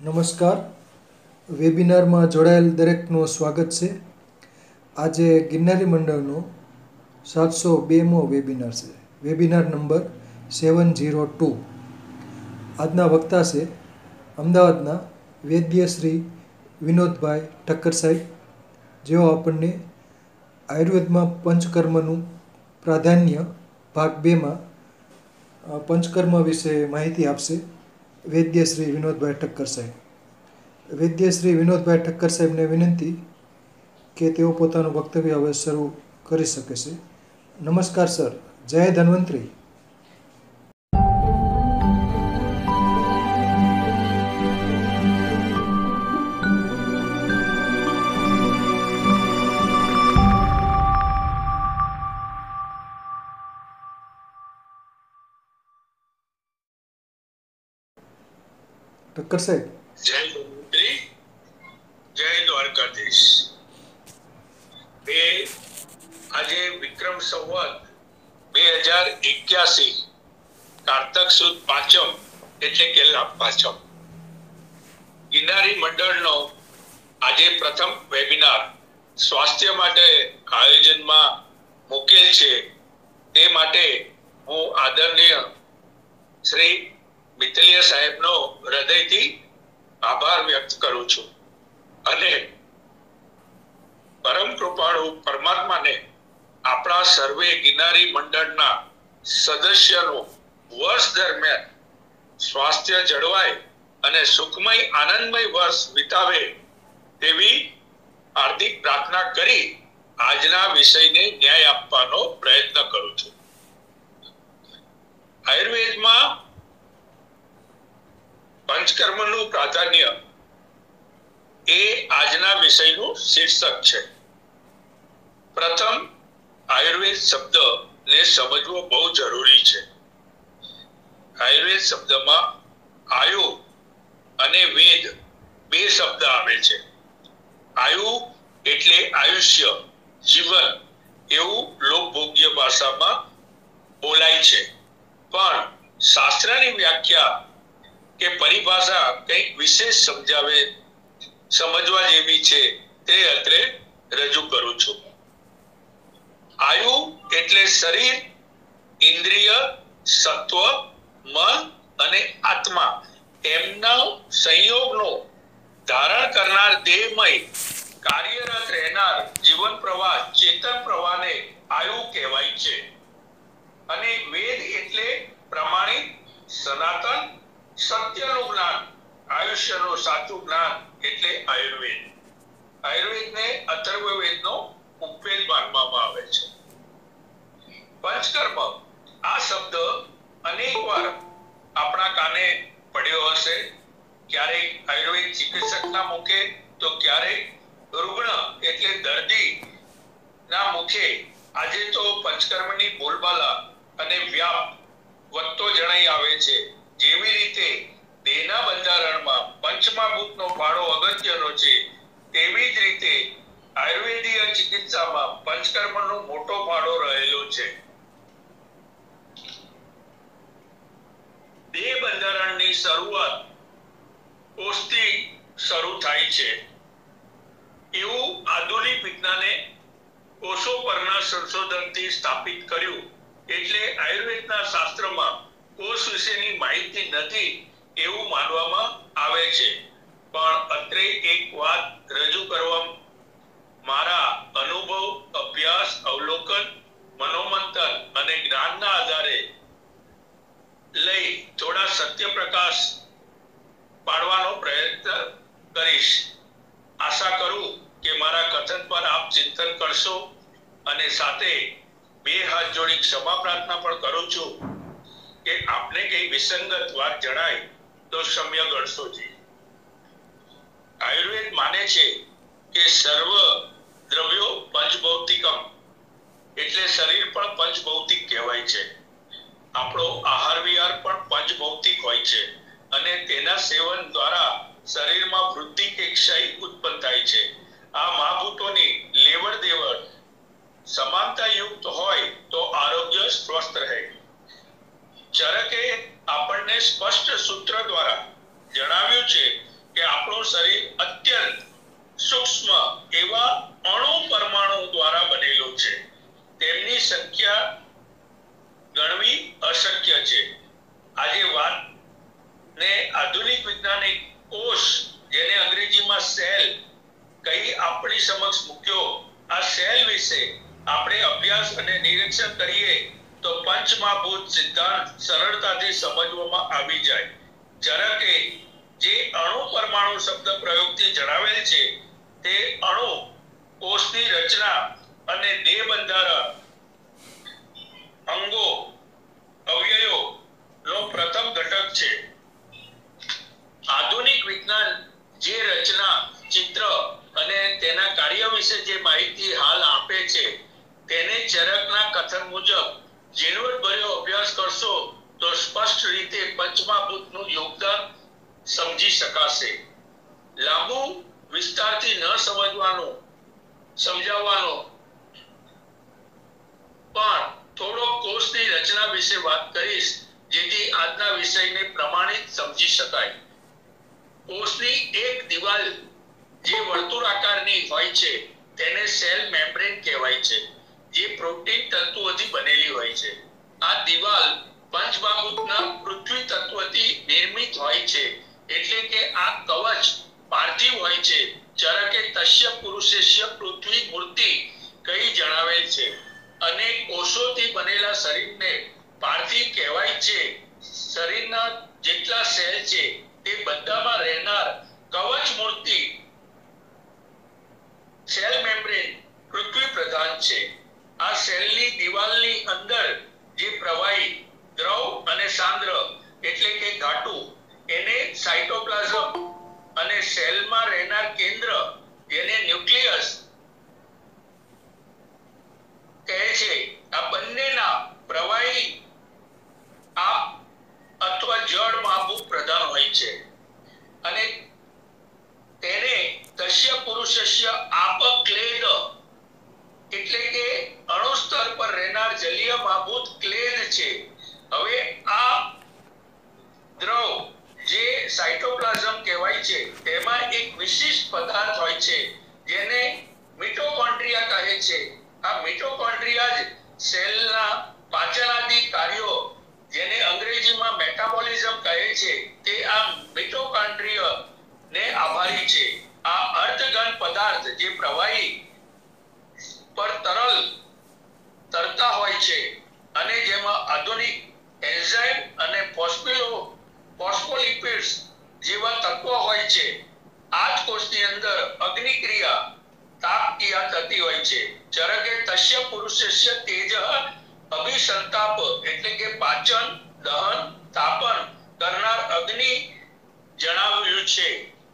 નમસ્કાર. વેબિનારમાં જોડાયેલ દરેકનું સ્વાગત છે. આજે ગિરનારી મંડળનો 702મો વેબિનાર છે. Webinar number 702. આજના વક્તા છે અમદાવાદના વૈદ્ય શ્રી વિનોદભાઈ ઠક્કર સાહેબ, જેઓ આપણને આયુર્વેદમાં પંચકર્મનું પ્રાધાન્ય ભાગ 2માં પંચકર્મ વિશે માહિતી આપશે. વૈદ્ય શ્રી વિનોદભાઈ ઠક્કર સાહેબ. વૈદ્ય શ્રી વિનોદભાઈ ઠક્કર સાહેબને વિનંતી કે તેઓ પોતાનું વક્તવ્ય હવે શરૂ કરી શકે છે. નમસ્કાર સર. જય ધન્વંતરી. ઠક્કર સાહેબ. જય ધન્વંતરી, જય દ્વારકાધીશ. આજે વિક્રમ સંવત 2081 કારતક સુદ પાંચમ એટલે કે લાભ પાંચમ ગિરનારી મંડળનો આજે પ્રથમ વેબિનાર સ્વાસ્થ્ય માટે આયોજનમાં મુકેલ છે. તે માટે હું આદરણીય શ્રી મિત્તલિયા સાહેબનો હૃદયથી આભાર વ્યક્ત કરું છું અને પરમ કૃપાળુ પરમાત્માને આપણા સર્વે ગિરનારી મંડળના સદસ્યનો વર્ષ દરમિયાન સ્વાસ્થ્ય જળવાય અને સુખમય આનંદમય વર્ષ વિતાવે તેવી હાર્દિક પ્રાર્થના કરી આજના વિષયને ન્યાય આપવાનો પ્રયત્ન કરું છું. આયુર્વેદમાં પંચકર્મનું પ્રાધાન્ય એ આજના વિષયનું શીર્ષક છે. પ્રથમ આયુર્વેદ શબ્દને સમજવો બહુ જરૂરી છે. આયુર્વેદ શબ્દમાં આયુ અને વેદ બે શબ્દ આવે છે. આયુ એટલે આયુષ્ય, જીવન એવું લોકભોગ્ય ભાષામાં બોલાય છે, પણ શાસ્ત્રની વ્યાખ્યા કે પરિભાષા કંઈક વિશેષ સમજવા જેવી છે તે અત્રે રજૂ કરું છું. આયુ એટલે શરીર, ઇન્દ્રિય, સત્વ, મન અને આત્મા એમના સંયોગનો ધારણ કરનાર દેહમય કાર્યરત રહેનાર જીવન પ્રવાહ, ચેતન પ્રવાહને આયુ કહેવાય છે. અને વેદ એટલે પ્રમાણિત સનાતન સત્યનું જ્ઞાન, આયુષ્યનું સાચું જ્ઞાન એટલે આયુર્વેદ. આયુર્વેદને અથર્વવેદનો ઉપવેદ માનવામાં આવે છે. પંચકર્મ આ શબ્દ અનેકવાર આપણા કાને પડ્યો હશે. ક્યારેક આયુર્વેદ ચિકિત્સકના મુખે તો ક્યારેક રૂગ્ણ એટલે દર્દી ના મુખે. આજે તો પંચકર્મની બોલબાલા અને વ્યાપ વધતો જણાઈ આવે છે. જેવી રીતે દેહના બંધારણમાં પંચમહાભૂતનો ફાળો અગત્યનો છે, તેવી જ રીતે આયુર્વેદીય ચિકિત્સામાં પંચકર્મનો મોટો ફાળો રહેલો છે. દેહ બંધારણની શરૂઆત કોષથી શરૂ થાય છે એવું આધુનિક વિજ્ઞાને કોષો પરના સંશોધનથી સ્થાપિત કર્યું. એટલે આયુર્વેદના શાસ્ત્રમાં કોષ વિશેની માહિતી નથી એવું માનવામાં આવે છે. પણ અત્રે એક વાત રજૂ કરવા મારા અનુભવ, અભ્યાસ, અવલોકન, મનોમંથન અને જ્ઞાનના આધારે લઈ થોડા સત્ય પ્રકાશ પાડવાનો પ્રયત્ન કરીશ. આશા કરું કે મારા કથન પર આપ ચિંતન કરશો અને સાથે બે હાથ જોડી ક્ષમા પ્રાર્થના પણ કરું છું કે આપને કઈ વિસંગત વાત જણાય તો ક્ષમ્ય ગણશોજી. આયુર્વેદ માને છે કે સર્વ દ્રવ્યો પંચભૌતિકમ એટલે શરીર પણ પંચભૌતિક કહેવાય છે. આપણો આહાર વિહાર પણ પંચભૌતિક હોય છે અને તેના સેવન દ્વારા શરીરમાં વૃદ્ધિ કે ક્ષય ઉત્પન્ન થાય છે. આ મહાભૂતોની લેવડ દેવડ સમાનતા યુક્ત હોય તો આરોગ્ય સ્વસ્થ રહે. ચરકે આપણને સ્પષ્ટ સૂત્ર દ્વારા જણાવ્યું છે કે વૈજ્ઞાનિક કોષ, જેને અંગ્રેજીમાં સેલ કઈ આપણી સમક્ષ મૂક્યો, આ સેલ વિશે આપણે અભ્યાસ અને નિરીક્ષણ કરીએ તો પંચમહાભૂત સિદ્ધાંત સરળતાથી સમજવામાં આવી જાય. ઝડકે જે અણુ પરમાણુ શબ્દ પ્રયોગથી જણાવેલ છે તે અણુ કોષની રચના અને દેહ બંધારણ, અંગો, અવયવો નો પ્રથમ ઘટક છે. આધુનિક વિજ્ઞાન જે રચના, ચિત્ર અને તેના કાર્ય વિશે જે માહિતી હાલ આપે છે તેને ચરકના કથન મુજબ ઝીણવટભર્યો અભ્યાસ કરશો તો સ્પષ્ટ રીતે પંચમહાભૂતનું યોગદાન સમજી શકાશે. લાંબુ વિસ્તારથી ન સમજાવવાનો પણ થોડો કોષની રચના વિશે વાત કરીશ, જેથી આજના વિષયને પ્રમાણિત સમજી શકાય. કોષની એક દિવાલ જે વર્તુળાકારની હોય છે તેને સેલ મેમ્બ્રેન કહેવાય છે, જે પ્રોટીન તંતુઓથી બનેલી હોય છે. આ દિવાલ પંચમહાભૂતના પૃથ્વી તત્વથી નિર્મિત હોય છે, એટલે કે આ કવચ પાર્થિવ હોય છે. ચરકે તસ્ય પુરુષસ્ય પૃથ્વી મૂર્તિ કઈ જણાવેલ છે અને કોષોથી બનેલા શરીરને પાર્થિવ કહેવાય છે. શરીરના જેટલા સેલ છે તે બધામાં રહેનાર કવચ મૂર્તિ સેલ મેમ્બ્રેન પૃથ્વી પ્રધાન છે. આ સેલની દિવાલની અંદર જે પ્રવાહી દ્રવ અને સાંદ્ર એટલે કે ઘાટું એને સાયટોપ્લાઝમ અને સેલમાં રહેનાર કેન્દ્ર જેને ન્યુક્લિયસ કહે છે, આ બંનેના પ્રવાહી આપ અથવા જળ મહાભૂત પ્રધાન હોય છે અને તેને તસ્ય પુરુષસ્ય આપક્લેદ એટલે કે અણુ સ્તર પર રહેનાર જલીય મહાભૂત ક્લેદ છે. હવે આ દ્રવ જે સાયટોપ્લાઝમ કહેવાય છે તેમાં એક વિશિષ્ટ પદાર્થ હોય છે જેને મિટોકોન્ડ્રિયા કહે છે. આ મિટોકોન્ડ્રિયા જ સેલના પાચનાદી કાર્યો, જેને અંગ્રેજીમાં મેટાબોલિઝમ કહે છે, તે આ મિટોકોન્ડ્રિયા ને આભારી છે. આ અર્ધઘન પદાર્થ જે પ્રવાહી પર તરતા હોય છે અને જેમાં આધુનિક એન્ઝાઇમ અને ફોસ્ફોલિપિડ્સ જેવા તત્વો હોય છે. આ જ કોષની અંદર અગ્નિક્રિયા, તાપક્રિયા થતી હોય છે. ચરકે તસ્ય પુરુષસ્ય તેજ અભિસંતાપ એટલે કે પાચન, દહન, તાપન કરનાર અગ્નિ જણાવ્યું છે.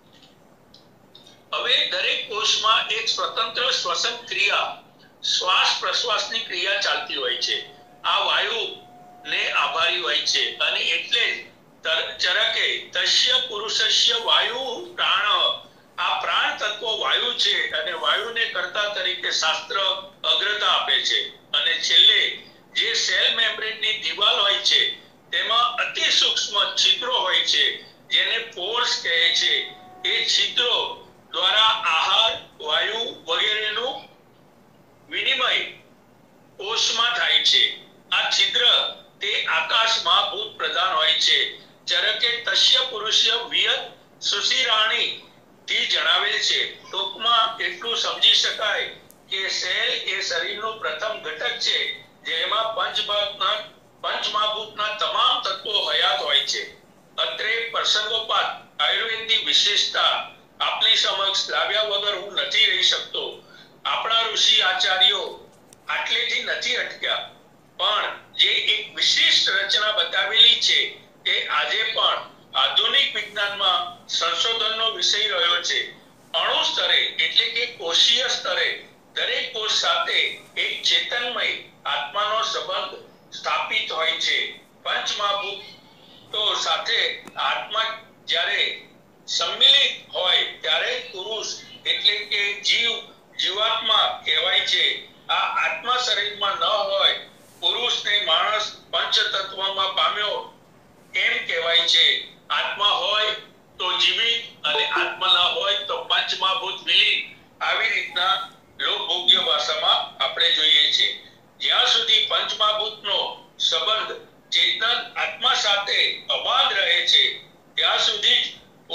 હવે દરેક કોષમાં એક સ્વતંત્ર શ્વસન ક્રિયા, શ્વાસ પ્રશ્વાસની ક્રિયા ચાલતી હોય છે. આ વાયુ ને આભારી હોય છે અને એટલે ચરકે તસ્ય પુરુષસ્ય વાયુ પ્રાણ, આ પ્રાણ તત્વ વાયુ છે અને વાયુને કર્તા તરીકે શાસ્ત્ર અગ્રતા આપે છે. અને છેલ્લે જે સેલ મેમ્બ્રેનની દિવાલ હોય છે તેમાં અતિ સૂક્ષ્મ છિદ્રો હોય છે જેને પોર્સ કહે છે. એ છિદ્રો દ્વારા આહાર, વાયુ વગેરેનું વિનિમય કોષમાં થાય છે. આ છિદ્ર તે આકાશ મહાભૂત પ્રધાન હોય છે. ચરકે તસ્ય પુરુષય વિયત સુશિરાણી થી જણાવેલ છે. ટૂંકમાં એટલું સમજી શકાય કે સેલ એ શરીરનું પ્રથમ ઘટક છે જેમાં પંચમહાભૂતના તમામ તત્વો હયાત હોય છે. અત્રે પ્રસંગોપાત આયુર્વેદની વિશેષતા આપની સમક્ષ લાવ્યા વગર હું નથી રહી શકતો. આપણા ઋષિ આચાર્યો આટલેથી નથી અટક્યા, પણ જે એક વિશિષ્ટ રચના બતાવેલી છે તે આજે પણ આધુનિક વિજ્ઞાનમાં સંશોધનનો વિષય રહ્યો છે. અણુ સ્તરે એટલે કે કોષીય સ્તરે દરેક કોષ સાથે એક ચેતનમય આત્માનો સંબંધ સ્થાપિત હોય છે. પંચમહાભૂતો સાથે આત્મા જ્યારે સંમિલિત હોય ત્યારે પુરુષ એટલે કે જીવાત્મા કહેવાય છે. આ આત્મા શરીરમાં ન હોય, પુરુષને માણસ પંચતત્વમાં પામ્યો એમ કહેવાય છે. આત્મા હોય તો જીવિત અને આત્મા ન હોય તો પંચમહાભૂત વિલીન. આવી રીતના લોકભોગ્ય ભાષામાં આપણે જોઈએ છે. જ્યાં સુધી પંચમહાભૂતનો સંબંધ ચેતન આત્મા સાથે અબાધ રહે છે ત્યાં સુધી જ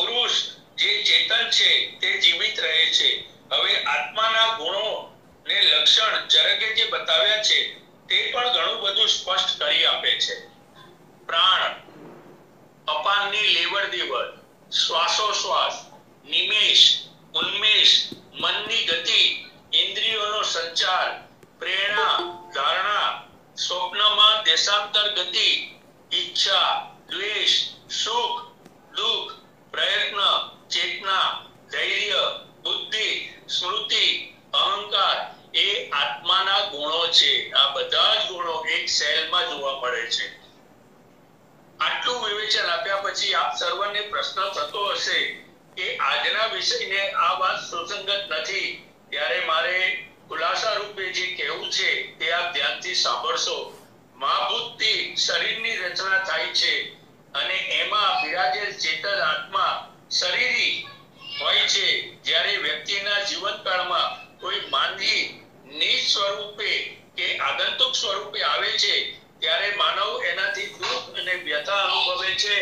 છે તે જીવિત રહે છે. હવે આત્માના ગુણો ને લક્ષણ ચરકે જે બતાવ્યા છે તે પણ ઘણું બધું સ્પષ્ટ કરી આપે છે. પ્રાણ, અપાનની લેવડ દેવડ, શ્વાસોશ્વાસ, નિમેષ, ઉન્મેષ, મનની ગતિ, ઇન્દ્રિયોનો સંચાર, પ્રેરણા, ધારણા, સ્વપ્નમાં દેશાંતર ગતિ, ઈચ્છા, દ્વેષ, સુખ, દુઃખ, પ્રયત્ન, ચેતના, ધૈર્ય, બુદ્ધિ, સ્મૃતિ, અહંકાર એ આત્માના ગુણો છે. આ બધા જ ગુણો એક સેલમાં જોવા મળે છે. આટલું વિવેચન આપ્યા પછી આપ સર્વને પ્રશ્ન થતો હશે કે આજના વિષયને આ વાત સુસંગત નથી, ત્યારે મારે ખુલાસા રૂપે જે કહેવું છે તે આપ ધ્યાનથી સાંભળશો. મહાભૂતથી શરીરની રચના થાય છે અને એમાં બિરાજેલ ચેતન આત્મા શરીરી હોય છે. જ્યારે વ્યક્તિના જીવનકાળમાં કોઈ માનવી નિજ સ્વરૂપે કે આગંતુક સ્વરૂપે આવે છે ત્યારે માનવ એનાથી દુઃખ અને વ્યથા અનુભવે છે.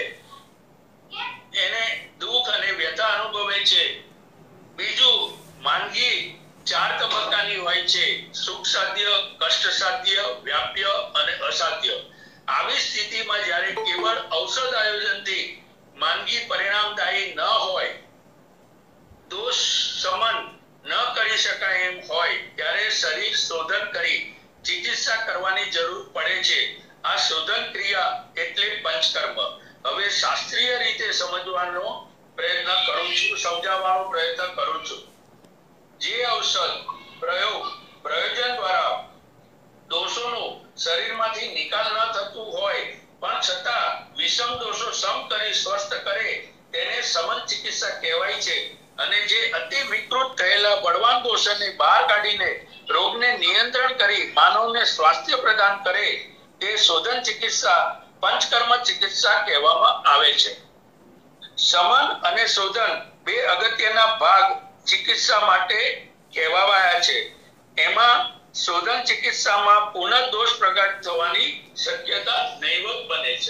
બીજું, માંદગી 4 તબક્કાની હોય છે: સુખ સાધ્ય, કષ્ટ સાધ્ય, વ્યાપ્ય અને અસાધ્ય. આવી સ્થિતિમાં જ્યારે કેવળ ઔષધ આયોજનથી માંદગી પરિણામદાયી ન હોય, દોષ સમન ન કરી શકાય એમ હોય, ત્યારે શરીર શોધન કરી ચિકિત્સા કરવાની જરૂર પડે છે. આ શોધન ક્રિયા એટલે પંચકર્મ. હવે શાસ્ત્રીય રીતે સમજવાનો પ્રયત્ન કરું છું, સમજાવવાનો પ્રયત્ન કરું છું. જે ઔષધ પ્રયોજન દ્વારા દોષોનો શરીરમાંથી નિકાલ ન થતું હોય પણ છતાં વિષમ દોષો સમ કરી સ્વસ્થ કરે તેને સમન ચિકિત્સા કહેવાય છે. અને જે અતિ વિકૃત થયેલા બળવાન દોષોને બહાર કાઢીને રોગને નિયંત્રણ કરી માનવને સ્વાસ્થ્ય પ્રદાન કરે તે શોધન ચિકિત્સા, પંચકર્મ ચિકિત્સા કહેવામાં આવે છે. સમન અને શોધન બે અગત્યના ભાગ ચિકિત્સા માટે કહેવાયા છે. એમાં શોધન ચિકિત્સામાં પુનઃ દોષ પ્રગટ થવાની શક્યતા નહીવત બને છે.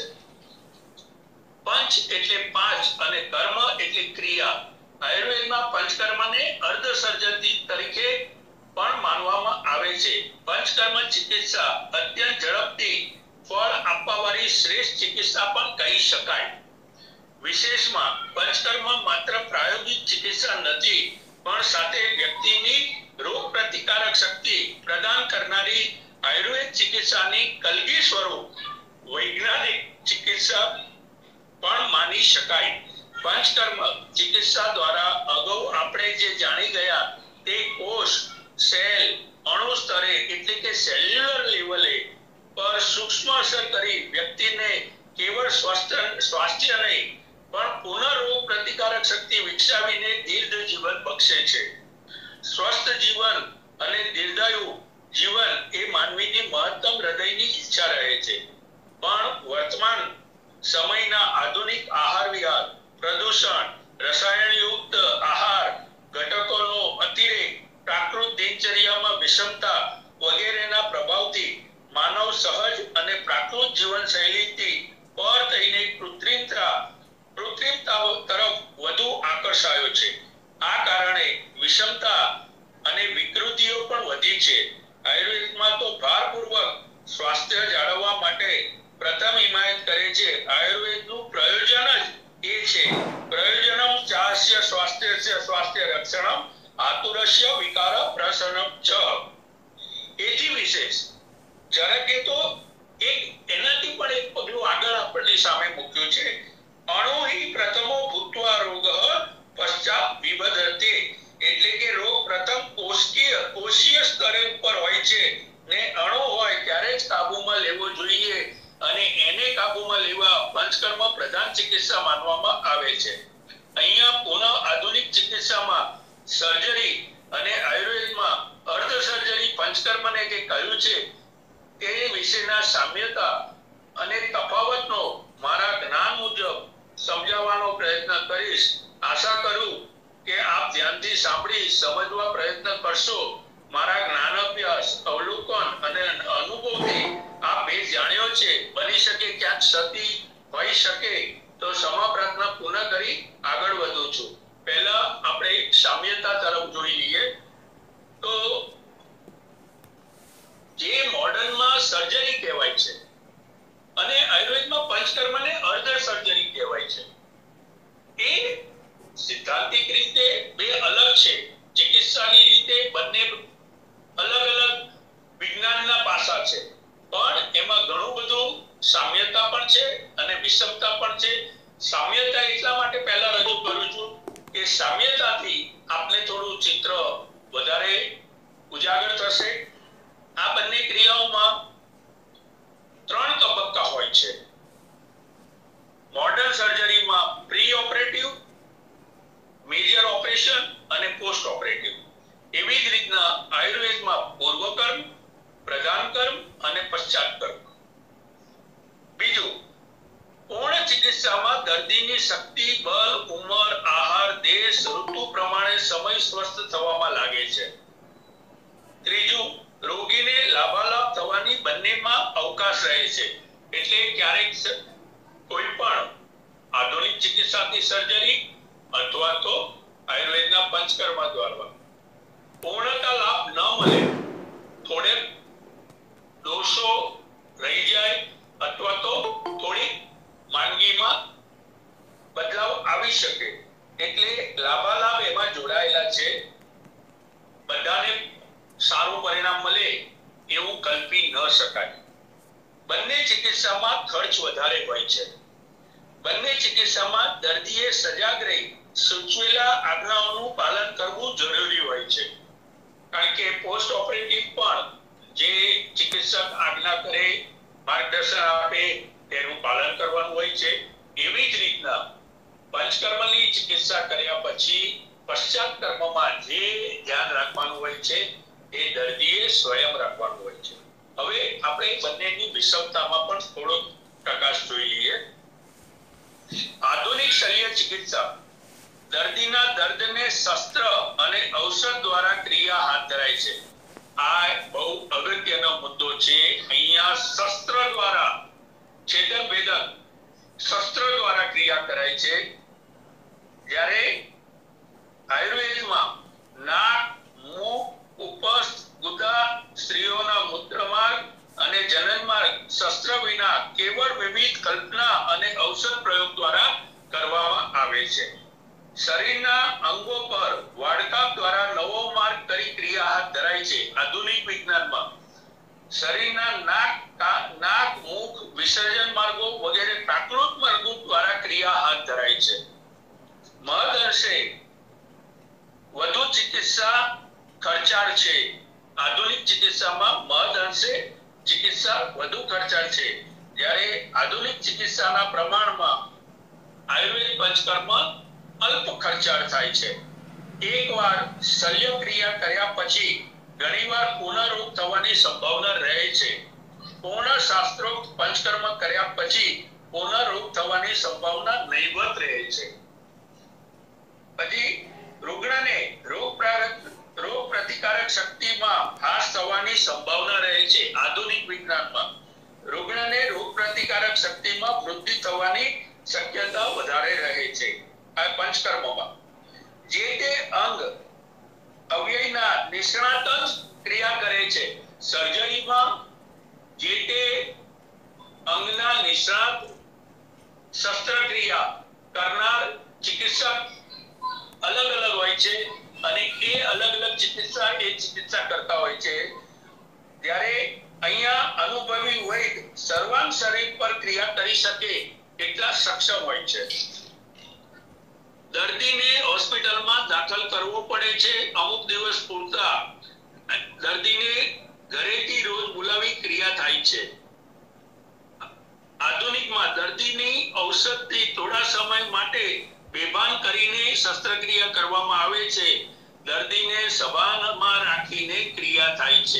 પંચ એટલે 5 અને કર્મ એટલે ક્રિયા. આયુર્વેદમાં પંચકર્મને અર્ધ સર્જરી તરીકે પણ માનવામાં આવે છે. પંચકર્મ ચિકિત્સા અત્યંત ઝડપથી ફળ આપવાવાળી શ્રેષ્ઠ ચિકિત્સા પણ કહી શકાય. વિશેષમાં પંચકર્મ માત્ર પ્રાયોગિક ચિકિત્સા નથી, પણ સાથે વ્યક્તિની રોગ પ્રતિકારક શક્તિ પ્રદાન કરનારી આયુર્વેદ ચિકિત્સાની કલગી સ્વરૂપ વૈજ્ઞાનિક ચિકિત્સા પણ માની શકાય. પંચકર્મ ચિકિત્સા દ્વારા અગાઉ આપણે જે જાણી ગયા તે કોષ, સેલ, અણુ સ્તરે એટલે કે સેલ્યુલર લેવલે પર સૂક્ષ્મ અસર કરી વ્યક્તિને કેવળ સ્વાસ્થ્ય નહીં પણ પુનઃ રોગ પ્રતિકારક શક્તિ વિકસાવીને દીર્ઘ જીવન બક્ષે છે. સ્વસ્થ જીવન અને દીર્ઘાયુ જીવન એ માનવીની મહત્તમ હૃદયની ઈચ્છા રહે છે. પણ વર્તમાન સમયના આધુનિક આહાર વિહાર, પ્રદૂષણ, રસાયણયુક્ત આહાર, ઘટકોનો અતિરેક, પ્રાકૃત દિનચર્યામાં વિષમતા વગેરેના પ્રભાવથી માનવ સહજ અને પ્રાકૃત જીવન શૈલીથી પર થઈને કૃત્રિમતા તરફ વધુ આકર્ષાયો છે. આ કારણે વિષમતા અને વિકૃતિઓ પણ વધી છે. આયુર્વેદમાં તો ભારપૂર્વક સ્વાસ્થ્ય જાળવવા માટે પ્રથમ હિમાયત કરે છે. આયુર્વેદનું પ્રયોજન જ એ છે. પ્રયોજનમ ચાસ્ય સ્વાસ્થ્યસ્ય સ્વાસ્થ્ય રક્ષણમ આતુરસ્ય વિકાર પ્રશમનમ ચ. એથી વિશેષ ચરકે તો એનાથી પણ એક પગલું આગળ આપણની સામે મૂક્યું છે. અણુ હિ પ્રથમો ભૂત્વા રોગ પશ્ચાત વિબધતે. એટલે કે રોગ પ્રથમ કોષીય સ્તરે ઉપર હોય છે ને અણુ હોય ત્યારે જ કાબૂમાં લેવો જોઈએ, અને એને કાબૂમાં લેવા પંચકર્મ પ્રધાન ચિકિત્સા માનવામાં આવે છે. અહીંયા પુનઃ આધુનિક ચિકિત્સામાં સર્જરી અને આયુર્વેદમાં અર્ધ સર્જરી પંચકર્મને જે કહ્યું છે તે વિશેના સામ્યતા અને તફાવતનો મારા જ્ઞાન મુજબ સમજાવવાનો પ્રયત્ન કરીશ. આશા કરું કે આપ ધ્યાનથી સાંભળી સમજવા પ્રયત્ન કરશો. મારા જ્ઞાન અભ્યાસ, અવલોકન અને અનુભવથી આપ ભેદ જાણ્યો છે. બની શકે ક્યાંક સતી હોઈ શકે તો ક્ષમા પ્રાર્થના પૂર્ણ કરી આગળ વધું છું. પહેલા સિદ્ધાંતિક રીતે બે અલગ છે. ચિકિત્સાની રીતે બંને અલગ અલગ વિજ્ઞાનના પાસા છે, પણ એમાં ઘણું બધું સામ્યતા પણ છે અને વિષમતા પણ છે. સામ્યતા એટલા માટે પહેલા રજૂ કરું છું કે સામ્યતાથી આપણે થોડું ચિત્ર વધારે ઉજાગર થશે. આ બંને ક્રિયાઓમાં 3 તબક્કા હોય છે. મોડર્ન સર્જરીમાં પ્રી ઓપરેટિવ, મેજર ઓપરેશન અને પોસ્ટ ઓપરેટિવ. એવી જ રીતના આયુર્વેદમાં પૂર્વકર્મ, પ્રધાનકર્મ અને પશ્ચાતકર્મ. બીજું, પૂર્ણ ચિકિત્સામાં દર્દીની શક્તિ, બળ, ઉંમર, આહાર, દેશ, ઋતુ પ્રમાણે સમય સ્વસ્થ થવામાં લાગે છે. ત્રીજું, રોગીને લાભાલાભ થવાની બંનેમાં અવકાશ રહે છે. એટલે ક્યારેક કોઈ પણ આધુનિક ચિકિત્સાથી સર્જરી અથવા તો આયુર્વેદના પંચકર્મ દ્વારા પૂર્ણતા લાભ ન મળે, થોડે દોષો રહી જાય અથવા તો થોડી માંદગીમાં બદલાવ આવી શકે. એટલે લાભાલાભ એમાં જોડાયેલા છે. બધાને સારું પરિણામ મળે એવું કલ્પી ન શકાય. બંને ચિકિત્સામાં ખર્ચ વધારે હોય છે. બંને ચિકિત્સામાં દર્દીએ સજાગ રહી સૂચવેલા આજ્ઞાઓનું પાલન કરવું જરૂરી હોય છે. કારણ કે પોસ્ટ ઓપરેટિવ પણ જે ચિકિત્સક આજ્ઞા કરે, માર્ગદર્શન આપે તેનું પાલન કરવાનું હોય છે. એવી જ રીતના પંચકર્મની ચિકિત્સા કર્યા પછી પશ્ચાતકર્મમાં જે ધ્યાન રાખવાનું હોય છે એ દર્દીએ સ્વયં રાખવાનું હોય છે. હવે આપણે બંનેની વિષમતામાં પણ થોડો પ્રકાશ જોઈ લઈએ. આધુનિક શલ્ય ચિકિત્સા દર્દીના દર્દને શસ્ત્ર અને ઔષધ દ્વારા ક્રિયા હાથ ધરાય છે. આ બહુ અગત્યનો મુદ્દો છે. અહીંયા શસ્ત્ર દ્વારા છેદન ભેદન શસ્ત્ર દ્વારા ક્રિયા કરાય છે. જ્યારે આયુર્વેદમાં નાક, મુખ, ઉપસ્થ, ગુદા, સ્ત્રીઓના મૂત્રમાર્ગ અને જનનમાર્ગ શસ્ત્ર વિના કેવળ વિવિધ કલ્પના અને ઔષધ પ્રયોગ દ્વારા કરવામાં આવે છે. શરીરના અંગો પર વાડકાપ દ્વારા નવો માર્ગ કરી ક્રિયા હાથ ધરાય છે. આધુનિક વિજ્ઞાનમાં શરીરના નાક, મુખ, વિસર્જન માર્ગો વગેરે પ્રાકૃત માર્ગો દ્વારા ક્રિયા હાથ ધરાય છે. મહદઅંશે વધુ ચિકિત્સા ખર્ચાળ છે. આધુનિક ચિકિત્સામાં મહદઅંશે ચિકિત્સા વધુ ખર્ચાળ છે. જ્યારે આધુનિક ચિકિત્સાના પ્રમાણમાં આયુર્વેદ પંચકર્મ અલ્પ ખર્ચાળ થાય છે. એકવાર શલ્ય ક્રિયા કર્યા પછી ઘણીવાર પુનઃરોગ થવાની સંભાવના રહે છે. પૂર્ણ શાસ્ત્રોક્ત પંચકર્મ કર્યા પછી પુનઃરોગ થવાની સંભાવના નહીવત રહે છે. પછી રૂગ્ણને રોગ પ્રતિકારક શક્તિમાં હાસ થવાની સંભાવના રહે છે. આધુનિક વિજ્ઞાનમાં રૂગ્ણને રોગ પ્રતિકારક શક્તિમાં વૃદ્ધિ થવાની શક્યતા વધારે રહે છે. આ પંચકર્મમાં જે તે અંગ અવયવના નિષ્ણાત જ ક્રિયા કરે છે. સર્જરીમાં જે તે અંગના નિષ્ણાત શસ્ત્રક્રિયા કરનાર ચિકિત્સક અલગ અલગ હોય છે અને એ અલગ અલગ ચિકિત્સા કરતા હોય છે. ત્યારે અહીંયા અનુભવી વૈદ સર્વાંગ શરીર પર ક્રિયા કરી શકે એટલા સક્ષમ હોય છે. દર્દીને હોસ્પિટલમાં દાખલ કરવો પડે છે. અમુક દિવસ પૂરતા દર્દીને ઘરેથી રોજ બોલાવી ક્રિયા થાય છે. આધુનિકમાં દર્દીની ઔષધથી થોડા સમય માટે બેભાન કરીને શસ્ત્રક્રિયા કરવામાં આવે છે. દર્દીને સભામાં રાખીને ક્રિયા થાય છે.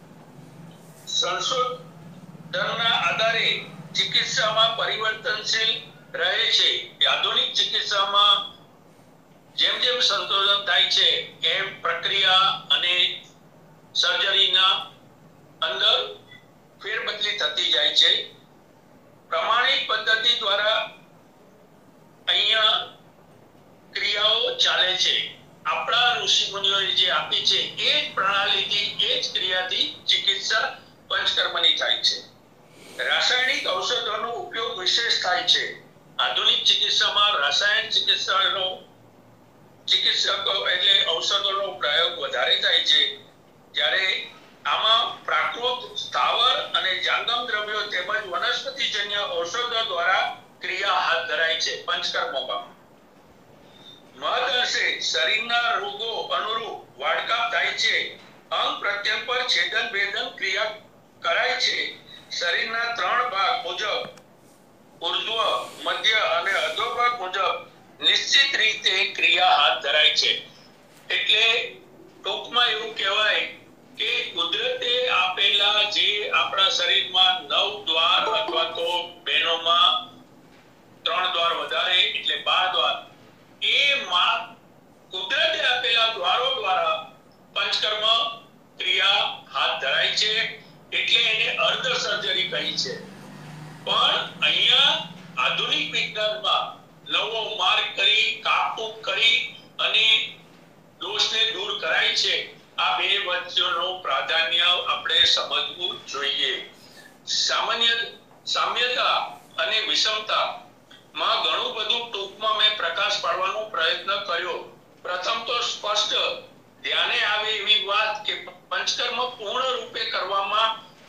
સંશોધનના આધારે ચિકિત્સામાં પરિવર્તનશીલ રહે છે. આધુનિક ચિકિત્સામાં જેમ જેમ સંશોધન થાય છે એમ પ્રક્રિયા અને સર્જરીના અંદર ફેરબદલી થતી જાય છે. પ્રમાણિત પદ્ધતિ દ્વારા અહીંયા ક્રિયાઓ ચાલે છે. આપણા ઋષિ મુનિઓએ જે આપી છે એ જ પ્રણાલીથી એ જ ક્રિયાથી ચિકિત્સા પંચકર્મની થાય છે. રાસાયણિક ઔષધોનો ઉપયોગ વિશેષ થાય છે. આધુનિક ચિકિત્સામાં રાસાયણિક ચિકિત્સાનો ચિકિત્સકો એટલે ઔષધોનો પ્રયોગ વધારે થાય છે, જ્યારે આમાં પ્રાકૃત સ્થાવર અને જાંગમ દ્રવ્યો તેમજ વનસ્પતિજન્ય ઔષધો દ્વારા ક્રિયા હાથ ધરાય છે પંચકર્મમાં. મહદઅંશે શરીરના રોગો અનુરૂપ વાડકાપ થાય છે. અંગ પ્રત્યંગ પર છેદન ભેદન ક્રિયા કરાય છે. શરીરના 3 ભાગ મુજબ ઉર્ધ્વ, મધ્ય અને અધોભાગ મુજબ નિશ્ચિત રીતે ક્રિયા હાથ ધરાય છે. એટલે ટૂંકમાં એવું કહેવાય કે કુદરતે આપેલા જે આપણા શરીરમાં 9 દ્વાર અથવા તો બહેનોમાં 3 દ્વાર વધારે એટલે 12 દ્વાર, એ કુદરતે આપેલા દ્વારો દ્વારા પંચકર્મ ક્રિયા હાથ ધરાય છે. એટલે એને અર્ધ સર્જરી કહી છે. પણ અહીંયા આધુનિક વિજ્ઞાનમાં નવો માર્ગ કરી, કાપકૂપ કરી અને દોષને દૂર કરાય છે. આ બે વચ્ચેનું પ્રાધાન્ય આપણે સમજવું જોઈએ. સામ્યતા અને વિષમતા માં ઘણું બધું ટૂંકમાં મેં પ્રકાશ પાડવાનો પ્રયત્ન કર્યો. પ્રથમ તો સ્પષ્ટ ધ્યાને આવે એવી વાત કે પંચકર્મ પૂર્ણ રૂપે કરવામાં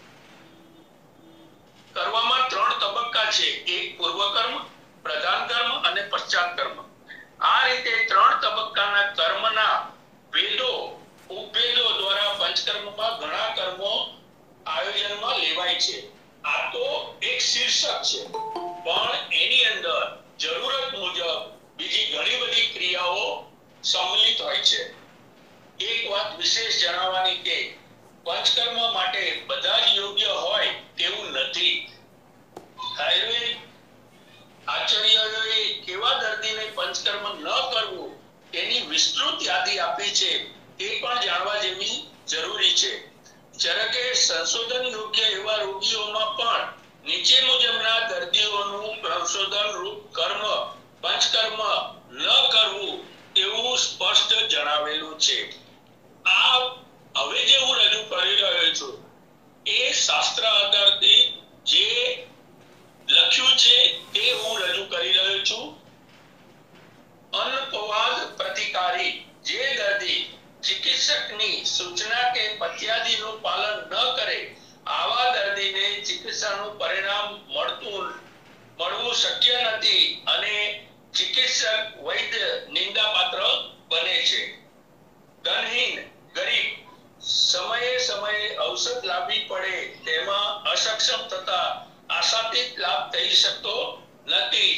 3 તબક્કા છે. એક પૂર્વકર્મ, પ્રધાન કર્મ અને પશ્ચાત કર્મ. આ રીતે 3 તબક્કાના કર્મના ભેદો ઉપભેદો દ્વારા પંચકર્મમાં ઘણા કર્મો આયોજનમાં લેવાય છે. આ તો એક શીર્ષક છે, પણ એની અંદર જરૂરત મુજબ બીજી ઘણી બધી ક્રિયાઓ सम्मिलित હોય છે. એક વાત વિશેષ જણાવવાની કે પંચકર્મ માટે બધા જ યોગ્ય હોય તેવું નથી. આયુર્વેદ આચાર્યોએ કેવા દર્દીને પંચકર્મ ન કરવું તેની વિસ્તૃત યાદી આપી છે, તે પણ જાણવા જેવી જરૂરી છે. જ્યારે કે સંશોધન યોગ્ય એવા રોગીઓમાં પણ નીચે મુજબના દર્દીઓનું સંશોધન રૂપ કર્મ પંચકર્મ ન કરવું એવું સ્પષ્ટ જણાવેલું છે. આ હવે જે હું રજૂ કરી રહ્યો છું એ શાસ્ત્ર આધારથી જે લખ્યું છે તે હું રજૂ કરી રહ્યો છું. અનપવાદ પ્રતિકારી જે દર્દી ચિકિત્સકની સૂચના કે પથ્યાદીનું પાલન ન કરે, આવા દર્દીને ચિકિત્સાનું પરિણામ મળવું શક્ય નથી અને ચિકિત્સક વૈદ્ય નિંદાપાત્ર બને છે. ધનહીન ગરીબ સમયે ઔષધ લાવવી પડે તેમાં અસક્ષમ થતા આશાતીત લાભ થઈ શકતો નથી.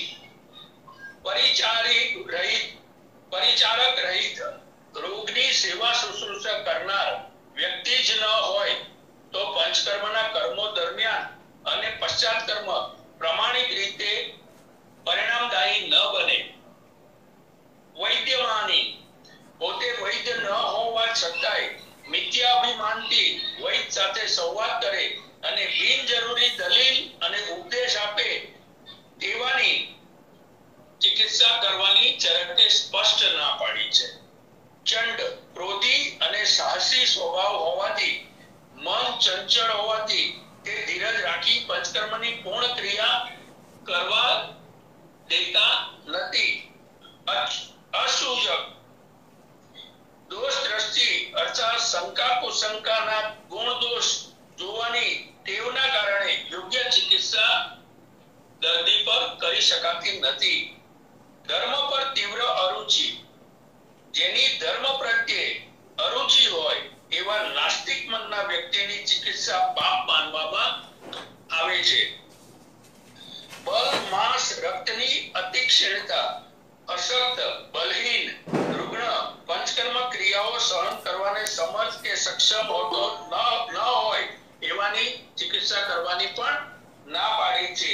પરિચારક રહિત રોગની સેવા શુશ્રૂષા કરનાર વ્યક્તિ જ ન હોય તો પંચકર્મના કર્મો દરમિયાન અને પશ્ચાત કર્મ પ્રમાણિક રીતે પરિણામદાયી ન બને. વૈદ્યમાની પોતે વૈદ્ય ન હોવા છતાંય મિથ્યાભિમાનથી વૈદ્ય સાથે સંવાદ કરે અને બિનજરૂરી દલીલ અને ઉપદેશ આપે તેવાની ચિકિત્સા કરવાની ચરકે સ્પષ્ટ ના પાડી છે. ચંડ, ક્રોધી અને સાહસી સ્વભાવ હોવાથી, મન ચંચળ હોવાથી તે ધીરજ રાખી પંચકર્મની પૂર્ણ ક્રિયા કરવા દેતા નથી. અસૂયક દોષ દ્રષ્ટિ અર્થાત શંકા કુશંકાના ગુણ દોષ જોવાની ટેવના કારણે યોગ્ય ચિકિત્સા દર્દી પર કરી શકાતી નથી. ધર્મ પર તીવ્ર અરુચિ જેની ધર્મ પ્રત્યે અરુચિ હોય એવા નાસ્તિક મનના વ્યક્તિની ચિકિત્સા પાપ માનવામાં આવે છે. બલ, માંસ, રક્તની અતિક્ષીણતા, અશક્ત, બલહીન, રુગ્ણ પંચકર્મ ક્રિયાઓ સહન કરવાને સમર્થ કે સક્ષમ હોતો ન હોય એવાની ચિકિત્સા કરવાની પણ ના પાડી છે.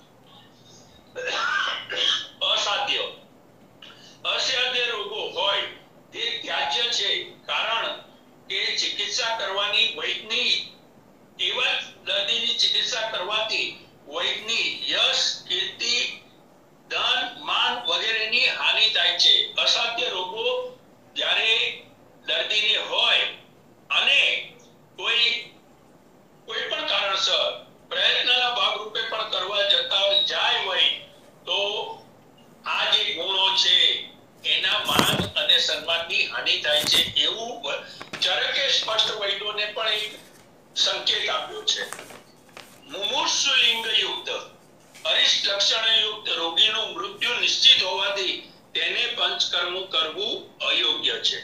અસાધ્ય રોગો હોય તે ત્યાજ્ય છે, કારણ કે ચિકિત્સા કરવાની વૈદની એવા દર્દીની ચિકિત્સા કરવાથી વૈદની યશ, કીર્તિ, ધન, માન વગેરેની હાનિ થાય છે. અસાધ્ય રોગો જ્યારે દર્દીને હોય અને કોઈ પણ કારણસર પ્રયત્નના ભાગરૂપે પણ કરવા જતા જાય હોય તો આ જે ગુણો છે એના માન અને અને સન્માનની હાનિ થાય છે એવું ચરકે સ્પષ્ટ વૈદોને પણ એક સંકેત આપ્યો છે. મુમૂર્ષુ લિંગયુક્ત અરિષ્ટ લક્ષણયુક્ત રોગીનું મૃત્યુ નિશ્ચિત હોવાથી તેને પંચકર્મ કરવું અયોગ્ય છે.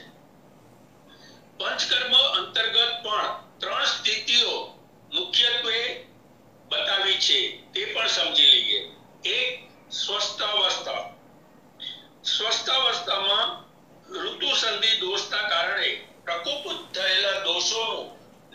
પંચકર્મ અંતર્ગત પણ 3 સ્થિતિઓ મુખ્યત્વે બતાવી છે, તે પણ સમજી લઈએ. એક, સ્વસ્થાવસ્થા. સ્વસ્થાવસ્થામાં ઋતુ સંધિ દોષના કારણે પ્રકોપિત થયેલા દોષોનું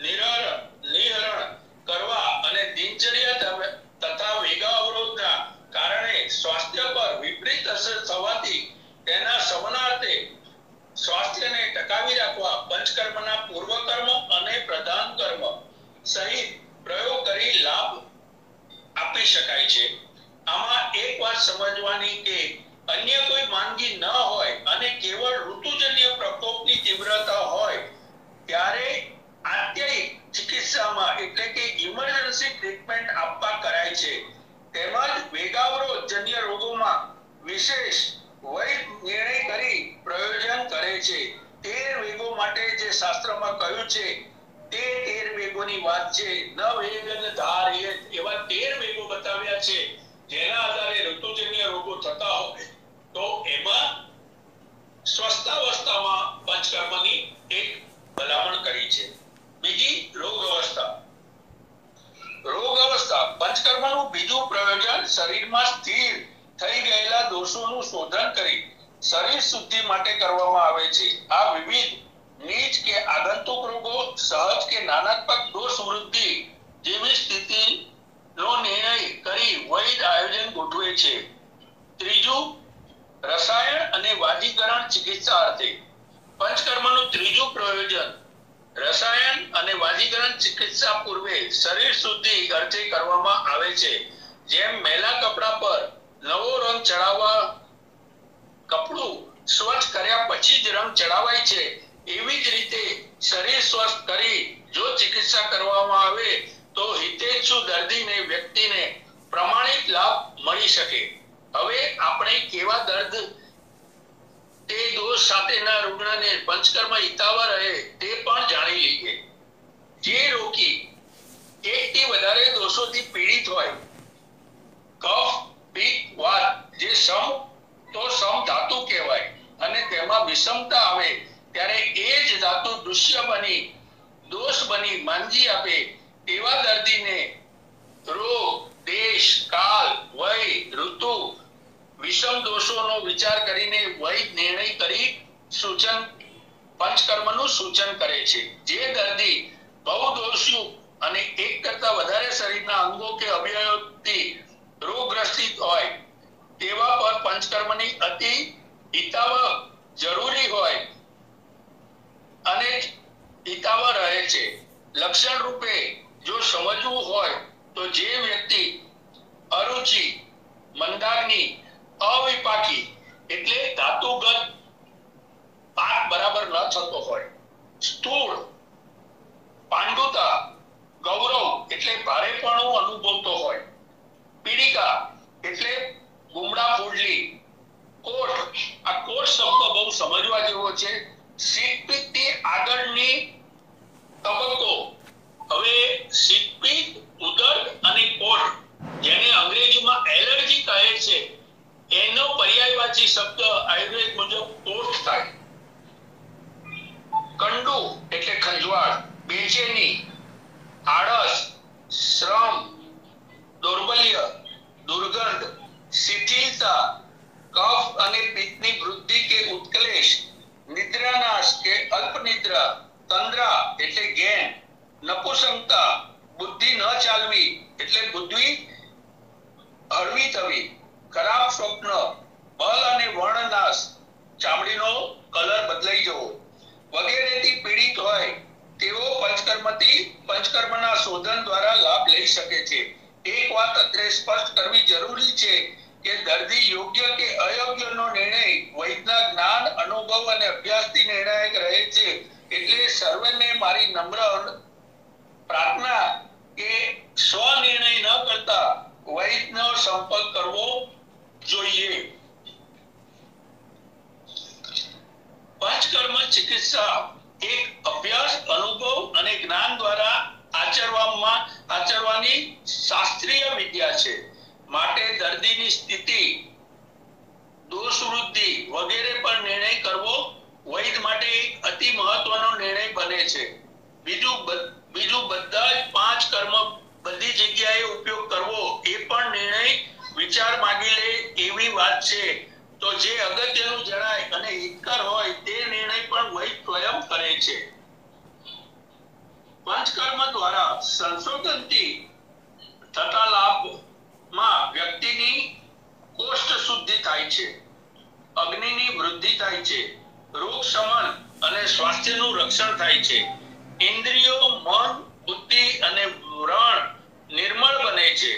નિહરણ કરવા અને દિનચર્યા તથા વેગા અવરોધના કારણે સ્વાસ્થ્ય પર વિપરીત અસર થવાથી તેના શમનાર્થે સ્વાસ્થ્યને ટકાવી રાખવા પંચકર્મના પૂર્વકર્મ અને પ્રધાન કર્મ સહિત પ્રયોગ કરી લાભ આપી શકાય છે. આમાં એક વાત સમજવાની કે અન્ય કોઈ માંદગી ન હોય અને કેવળ ઋતુજન્ય પ્રકોપની તીવ્રતા હોય ત્યારે આત્યયિક ચિકિત્સામાં એટલે કે ઇમરજન્સી ટ્રીટમેન્ટ આપવા કરાય છે. તેમજ વેગાવરોધ જન્ય રોગોમાં વિશેષ વૈદ નિર્ણય કરી પ્રયોજન કરે છે. 13 વેગો માટે જે શાસ્ત્રમાં કહ્યું છે તે 13 વેગોની વાત છે. ન વેગન ધાર્ય એવા 13 વેગો બતાવ્યા છે, જેના આધારે ઋતુજન્ય રોગો થતા હોય તો એમાં સ્વસ્થાવસ્થામાં પંચકર્મની એક ભલામણ કરી છે. બીજી, રોગ અવસ્થા. રોગ અવસ્થા પંચકર્મનું બીજું પ્રયોજન શરીરમાં સ્થિર થઈ ગયેલા દોષોનું શોધન કરી શરીર શુદ્ધિ માટે કરવામાં આવે છે. આ વિવિધ નીચ કે આગંતુક રોગો, સહજ કે નાનાત્મક દોષ વૃદ્ધિ જેવી સ્થિતિનો નિર્ણય કરી વૈદ આયોજન ગોઠવે છે. ત્રીજું, રસાયણ અને વાજીકરણ ચિકિત્સા અર્થે. પંચકર્મનું ત્રીજું પ્રયોજન રસાયણ અને વાજીકરણ ચિકિત્સા પૂર્વે શરીર શુદ્ધિ અર્થે કરવામાં આવે છે. જેમ મેલા કપડા પર નવો રંગ ચડાવવા કપડું સ્વચ્છ કર્યા પછી જ રંગ ચડાવાય છે, એવી જ રીતે શરીર સ્વસ્થ કરી જો ચિકિત્સા કરવામાં આવે તો હિતેચ્છુ દર્દીને વ્યક્તિને પ્રમાણિત લાભ મળી શકે. હવે આપણે કેવા દર્દ તે દોષ સાથેના રૂગ્ણને પંચકર્મ હિતાવહ રહે તે પણ જાણી લઈએ. જે રોગી એકથી વધારે દોષોથી પીડિત હોય, કફ, પિત્ત, વાત જે સમ ધાતુ કહેવાય અને તેમાં વિષમતા આવે ત્યારે એ જ ધાતુ દુષ્ય બની દોષ બની માંજી આપે તેવા દર્દીને રોગ, દેશ, કાળ, વય, ઋતુ, વિષમ દોષોનો વિચાર કરીને વૈદ નિર્ણય કરી પંચકર્મનું સૂચન કરે છે. જે દર્દી બહુદોષયુક્ત અને એક કરતા વધારે શરીરના અંગો કે અવયવોથી રોગગ્રસ્તિત હોય તેવા પર પંચકર્મની અતિ હિતાવહ જરૂરી હોય અને હિતાવહ રહે છે. લક્ષણ રૂપે જો સમજવું હોય તો જે વ્યક્તિ અરુચિ, મંદાગ્નિ, અવિપાકી એટલે ધાતુગત પાક બરાબર ન થતો હોય, સ્થૂળ, પાંડુતા, ગૌરવ એટલે ભારેપણું અનુભવતો હોય, પીડિકા એટલે ગુમડા ફૂડલી, કોટ, આ કોટ શબ્દ બહુ સમજવા જેવો છે. શીતપિત્તથી આગળની તબક્કો. હવે શીતપિત્ત, ઉદર અને કોટ જેને અંગ્રેજીમાં એલર્જી કહે છે એનો પર્યાયવાચી શબ્દ આયુર્વેદ મુજબ કોટ થાય. કંડુ એટલે ખંજવાળ, બેચેની, આળસ, શ્રમ, દૌર્બલ્ય, દુર્ગંધ, શિથિલતા, કફ અને પિત્તની વૃદ્ધિ કે ઉત્કલેશ, નિદ્રાનાશ કે અલ્પનિદ્રા, તંદ્રા એટલે ગેન, નપુંસકતા, બુદ્ધિ ન ચાલવી એટલે બુદ્ધિ હળવી થવી, ખરાબ સ્વપ્ન, બલ અને વર્ણનાશ, ચામડીનો કલર બદલાઈ જવો વગેરેથી પીડિત હોય તેઓ પંચકર્મના શોધન દ્વારા લાભ લઈ શકે છે. એક વાત અત્રે સ્પષ્ટ કરવી જરૂરી છે કે દર્દી યોગ્ય કે અયોગ્યનો નિર્ણય વૈદના જ્ઞાન, અનુભવ અને અભ્યાસથી નિર્ણાયક રહે છે. એટલે સર્વને મારી નમ્ર પ્રાર્થના કે સ્વનિર્ણય ન કરતા વૈદનો સંપર્ક કરવો જોઈએ. ચિકિત્સા એક અભ્યાસ, અનુભવ અને જ્ઞાન દ્વારા આચરવાની શાસ્ત્રીય વિદ્યા છે. માટે દર્દીની સ્થિતિ, દોષ વૃદ્ધિ વગેરે પર નિર્ણય કરવો વૈદ્ય માટે એક અતિ મહત્વનો નિર્ણય બને છે. બીજું બધા જ 5 કર્મ બધી જગ્યાએ ઉપયોગ કરવો એ પણ નિર્ણય વિચાર માંગી લે એવી વાત છે. તો જે અગત્યનું જણાય અને હિતકર હોય તે નિર્ણય પણ વૈદ્ય સ્વયં કરે છે. પંચકર્મ દ્વારા સંશોધનથી થતા લાભમાં વ્યક્તિની કોષ્ઠ શુદ્ધિ થાય છે, અગ્નિની વૃદ્ધિ થાય છે, રોગ શમન અને સ્વાસ્થ્યનું રક્ષણ થાય છે, ઇન્દ્રિયો, મન, બુદ્ધિ અને વ્રણ નિર્મળ બને છે,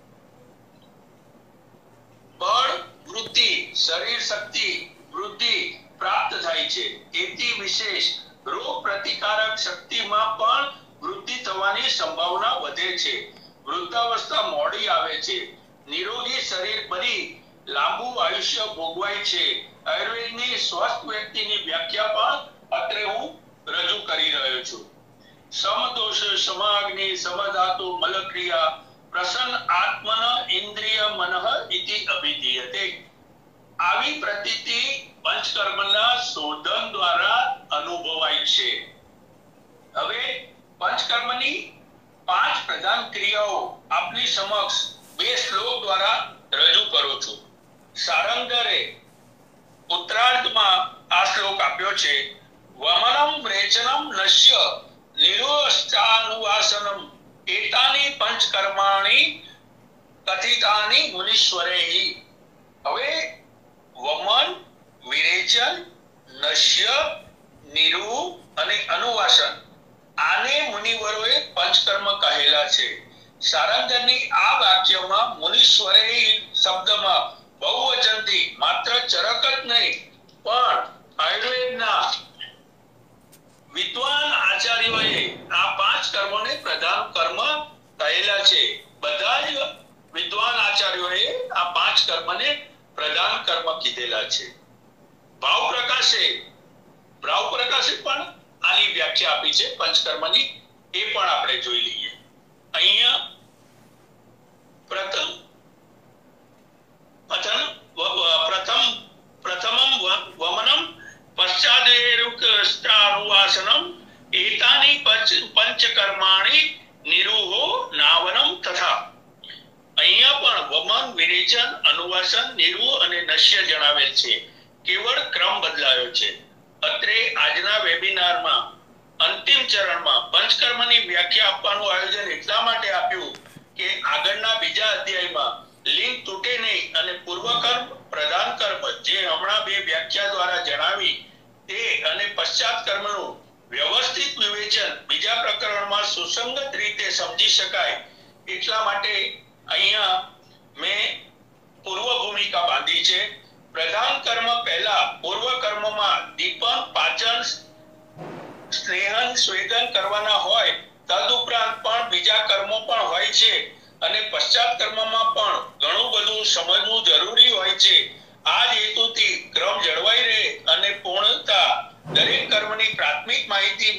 બળ વૃદ્ધિ, શરીર શક્તિ વૃદ્ધિ પ્રાપ્ત થાય છે. એથી વિશેષ રોગ પ્રતિકારક શક્તિમાં પણ વૃદ્ધિ થવાની સંભાવના વધે છે. વૃદ્ધાવસ્થા મોડી આવે છે, નિરોગી શરીર બની લાંબુ આયુષ્ય ભોગવાય છે. આયુર્વેદની સ્વસ્થ વ્યક્તિની વ્યાખ્યા પણ અત્રે હું રજૂ કરી રહ્યો છું. સમદોષ સમાગ્નિ સમધાતુ મલક્રિયા પ્રસન્ન આત્મન ઇન્દ્રિય મનઃ ઇતિ અભિધીયતે. આવી પ્રતીતિ પંચકર્મના શોધન દ્વારા અનુભવાય છે. હવે પંચકર્મની 5 પ્રધાન ક્રિયાઓ આપની સમક્ષ 2 શ્લોક દ્વારા રજૂ કરું છું. સારંગરે ઉત્તરાર્ધમાં આ શ્લોક આપ્યો છે. વમનમ રેચનમ નશ્ય નિરોષ્ટાનુવાસનમ એતાની પંચકર્માણિ કથિતાની મુનીશ્વરૈ. હવે વમન, વિરેચન, નશ્ય, નિરુ અને અનુવાસન આને મુનિવરોએ પંચકર્મ કહેલા છે. સારંગની આ વાક્યમાં મુનીશ્વરૈ શબ્દમાં બહુવચનથી માત્ર ચરક જ નહીં પણ આયુર્વેદના વિદ્વાન આચાર્યોએ આ 5 કર્મોને પ્રધાન કર્મ કહેલા છે. બધા જ વિદ્વાન આચાર્યોએ આ 5 કર્મને પ્રધાન કર્મ કીધેલા છે. ભાવ પ્રકાશે પણ આની વ્યાખ્યા આપી છે પંચકર્મની, એ પણ આપણે જોઈ લઈએ. અહીંયા પ્રથમમ વમનમ પશ્ચાદેરુષ્ટાનુવાસનમ એતાની પંચકર્માણિ નિરૂહો નાવનમ તથા. અહીંયા પણ વમન, વિરેચન, અનુવાસન, નિરૂહ અને નશ્ય જણાવેલ છે. કેવળ ક્રમ બદલાયો છે. અત્રે આજના વેબિનારમાં અંતિમ ચરણમાં પંચકર્મની વ્યાખ્યા આપવાનું આયોજન એટલા માટે આપ્યું કે આગળના બીજા અધ્યાયમાં લિંક તૂટે નહીં અને પૂર્વકર્મ, પ્રધાન કર્મ જે હમણાં 2 વ્યાખ્યા દ્વારા જણાવી તે અને પશ્ચાત કર્મનું વ્યવસ્થિત વિવેચન બીજા પ્રકરણમાં સુસંગત રીતે સમજી શકાય એટલા માટે અહીંયા મેં પૂર્વ ભૂમિકા બાંધી છે. પ્રધાન કર્મ પહેલા પૂર્વ કર્મમાં દીપન, પાચન, સ્નેહન, સ્વેદન કરવાના હોય, તદુપરાંત પણ બીજા કર્મો પણ હોય છે અને પશ્ચાત કર્મમાં પણ ઘણું બધું સમજવું જરૂરી હોય છે. આ જ હેતુથી ક્રમ જળવાઈ રહે અને પૂર્ણતા દરેક કર્મની પ્રાથમિક માહિતી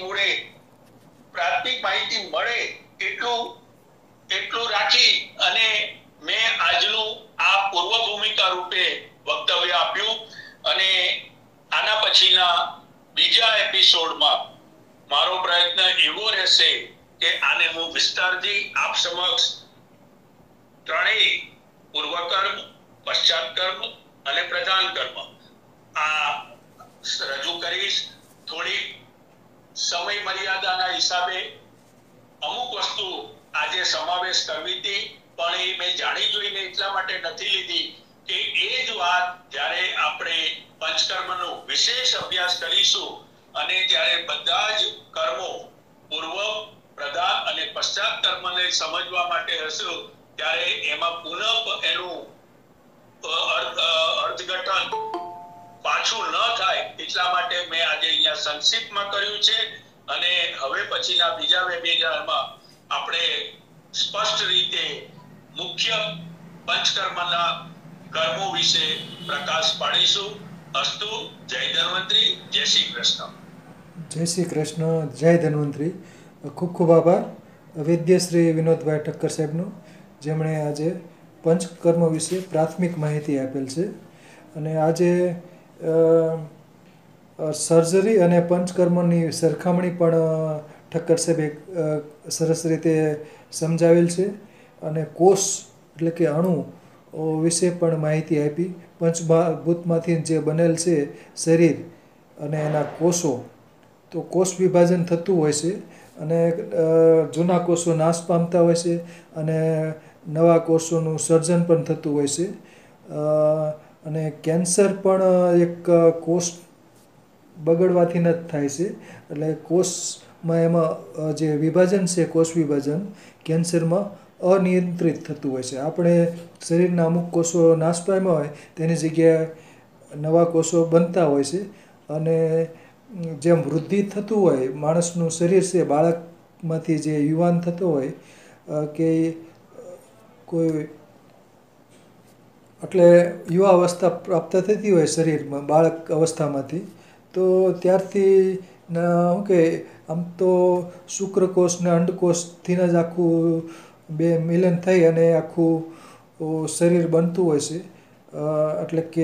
મળે એટલું રાખી અને મેં આજનું આ પૂર્વ ભૂમિકા રૂપે વક્તવ્ય આપ્યું. અને આના પછીના બીજા એપિસોડમાં મારો પ્રયત્ન એવો રહેશે કે આને હું વિસ્તારથી આપ સમક્ષ ત્રણેય પૂર્વકર્મ, પશ્ચાત કર્મ અને પ્રધાન કર્મ આ રજૂ કરીશ. થોડી સમય મર્યાદાના હિસાબે અમુક વસ્તુ આજે સમાવેશ કરવી હતી પણ એ મેં જાણી જોઈને એટલા માટે નથી લીધી કે એ જ વાત જ્યારે આપણે પંચકર્મનો વિશેષ અભ્યાસ કરીશું અને જ્યારે બધા જ કર્મો પૂર્વ, પ્રધાન અને પશ્ચાત કર્મને સમજવા માટે હશે ત્યારે એમાં પુનઃ એનું અર્થઘટન પાછું ન થાય એટલા માટે મેં આજે અહીંયા સંક્ષિપ્તમાં કર્યું છે. અને હવે પછીના બીજા વેબિનારમાં આપણે સ્પષ્ટ રીતે મુખ્ય પંચકર્મના કર્મો વિશે પ્રકાશ પાડીશું. અસ્તુ. જય ધન્વંતરી, જય જય શ્રી કૃષ્ણ. જય શ્રી કૃષ્ણ, જય ધન્વંતરી. ખૂબ ખૂબ આભાર વૈદ્ય શ્રી વિનોદભાઈ ઠક્કર સાહેબનો, જેમણે આજે પંચકર્મ વિશે પ્રાથમિક માહિતી આપેલ છે. અને આજે સર્જરી અને પંચકર્મની સરખામણી પણ ઠક્કર સાહેબે સરસ રીતે સમજાવેલ છે. અને કોષ એટલે કે અણુ વિશે પણ માહિતી આપી. પંચભૂતમાંથી જે બનેલ છે શરીર અને એના કોષો, તો કોષ વિભાજન થતું હોય છે અને જૂના કોષો નાશ પામતા હોય છે અને નવા કોષોનું સર્જન પણ થતું હોય છે. અને કેન્સર પણ એક કોષ બગડવાથી જ થાય છે. એટલે કોષમાં એમાં જે વિભાજન છે, કોષ વિભાજન કેન્સરમાં અનિયંત્રિત થતું હોય છે. આપણે શરીરના અમુક કોષો નાશ પામ્યા હોય તેની જગ્યાએ નવા કોષો બનતા હોય છે. અને જેમ વૃદ્ધિ થતું હોય માણસનું શરીર છે, બાળકમાંથી જે યુવાન થતો હોય કે કોઈ એટલે યુવા અવસ્થા પ્રાપ્ત થતી હોય શરીરમાં બાળક અવસ્થામાંથી, તો ત્યારથી શું કે આમ તો શુક્રકોષ ને અંડકોષથી જ આખું બે મિલન થઈ અને આખું શરીર બનતું હોય છે. એટલે કે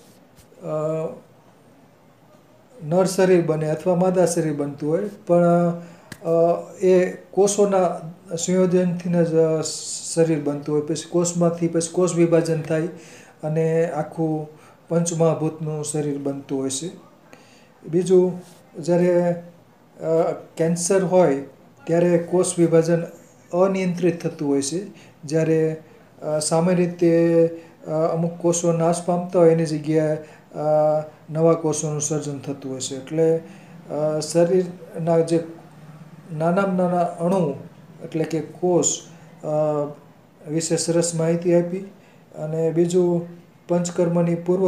નર શરીર બને અથવા માદા શરીર બનતું હોય, પણ એ કોષોના સંયોજનથી જ શરીર બનતું હોય. પછી કોષમાંથી પછી કોષ વિભાજન થાય અને આખું પંચમહાભૂતનું શરીર બનતું હોય છે. બીજું, જ્યારે કેન્સર હોય ત્યારે કોષ વિભાજન અનિયંત્રિત થતું હોય છે. જ્યારે સામાન્ય રીતે અમુક કોષો નાશ પામતા હોય એની જગ્યાએ નવા કોષોનું સર્જન થતું હોય છે. એટલે શરીરના જે નાનામાં નાના અણુ એટલે કે કોષ વિશે સરસ માહિતી આપી. અને બીજું, પંચકર્મની પૂર્વ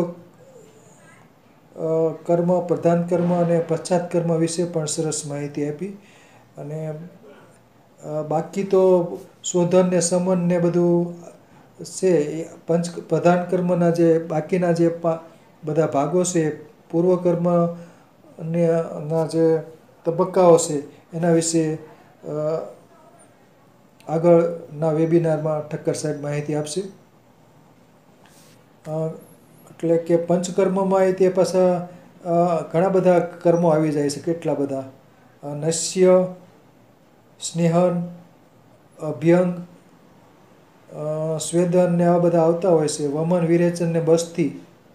કર્મ, પ્રધાન કર્મ અને પશ્ચાત કર્મ વિશે પણ સરસ માહિતી આપી. અને બાકી તો શોધન ને સમન ને બધું છે એ પ્રધાન કર્મના જે બાકીના જે બધા ભાગો છે, પૂર્વકર્મ ના જે તબક્કાઓ છે એના વિશે આગળના વેબિનારમાં ઠક્કર સાહેબ માહિતી આપશે. એટલે કે પંચકર્મમાં તે પાછા ઘણા બધા કર્મો આવી જાય છે. કેટલા બધા નસ્ય, સ્નેહન, અભ્યંગ, સ્વેદન ને આવા બધા આવતા હોય છે. વમન, વિરેચન ને બસ્તી,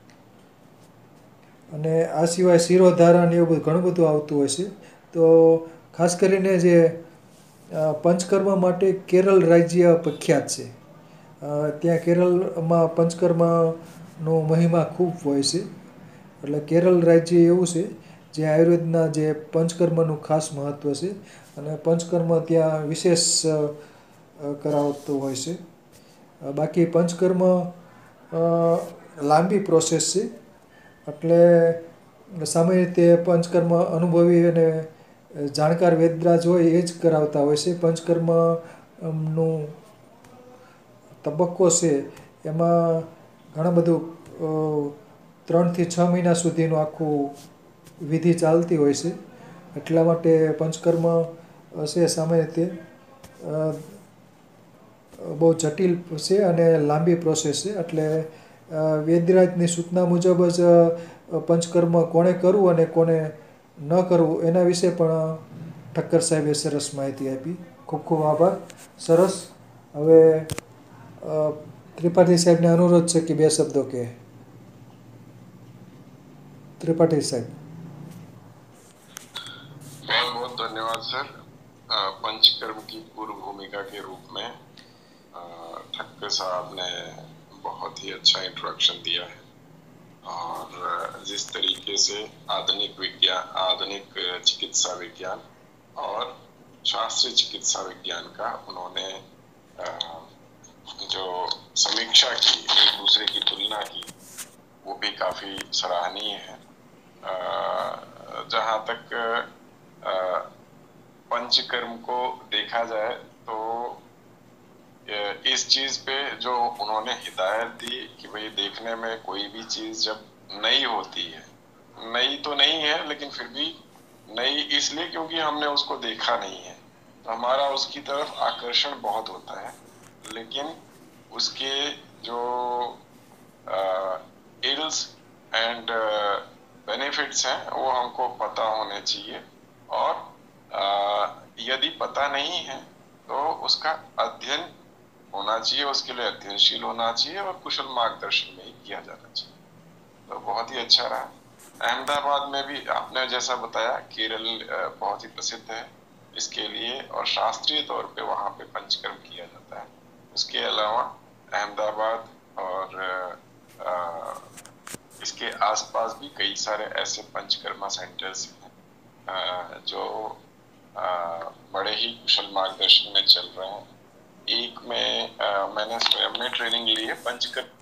અને આ સિવાય શિરોધારા ને એવું બધું ઘણું બધું આવતું હોય છે. તો ખાસ કરીને જે પંચકર્મ માટે કેરળ રાજ્ય પ્રખ્યાત છે. ત્યાં કેરળમાં પંચકર્મનો મહિમા ખૂબ હોય છે. એટલે કેરળ રાજ્ય એવું છે જે આયુર્વેદના જે પંચકર્મનું ખાસ મહત્ત્વ છે. અને પંચકર્મ ત્યાં વિશેષ કરાવતું હોય છે. બાકી પંચકર્મ લાંબી પ્રોસેસ છે. એટલે સામાન્ય રીતે પંચકર્મ અનુભવી અને જાણકાર વૈદ્યરાજ હોય એ જ કરાવતા હોય છે. પંચકર્મ નું તબક્કો છે એમાં ઘણું બધું 3 થી 6 મહિના સુધીનું આખું વિધિ ચાલતી હોય છે. એટલા માટે પંચકર્મ છે સામાન્ય રીતે બહુ જટિલ છે અને લાંબી પ્રોસેસ છે. એટલે વૈદ્યરાજની સૂચના મુજબ જ પંચકર્મ કોણે કરવું અને કોને ન કરવું એના વિશે પણ ઠક્કર સાહેબે સરસ માહિતી આપી. ખૂબ ખૂબ આભાર. સરસ. હવે ત્રિપાઠી સાહેબને અનુરોધ છે કે 2 શબ્દો કહે. त्रिपाठी साहब. बहुत बहुत धन्यवाद सर. पंचकर्म की पूर्व भूमिका के रूप में ठक्कर साहब ने बहुत ही अच्छा इंट्रोडक्शन दिया है. और जिस तरीके से आधुनिक विज्ञान, आधुनिक चिकित्सा विज्ञान और शास्त्रीय चिकित्सा विज्ञान का उन्होंने जो समीक्षा की, एक दूसरे की तुलना की, वो भी काफी सराहनीय है. जहाँ तक पंचकर्म को देखा जाए तो इस चीज पे जो उन्होंने हिदायत दी कि भाई देखने में कोई भी चीज जब नई होती है, नई तो नहीं है, लेकिन फिर भी नई इसलिए क्योंकि हमने उसको देखा नहीं है, तो हमारा उसकी तरफ आकर्षण बहुत होता है। लेकिन उसके जो इल्स एंड बेनिफिट्स हैं वो हमको पता होने चाहिए, और यदि पता नहीं है तो उसका अध्ययन होना चाहिए, उसके लिए अध्ययनशील होना चाहिए और कुशल मार्गदर्शन में ही किया जाना चाहिए। तो बहुत ही अच्छा रहा। अहमदाबाद में भी आपने जैसा बताया, केरल बहुत ही प्रसिद्ध है इसके लिए, और शास्त्रीय तौर पे वहाँ पे पंचकर्म किया जाता है। उसके अलावा अहमदाबाद और इसके आसपास भी कई सारे ऐसे पंचकर्मा सेंटर्स हैं जो बड़े ही कुशल मार्गदर्शन में चल रहे हैं। एक में मैंने स्वयं में ट्रेनिंग ली है, पंचकर्म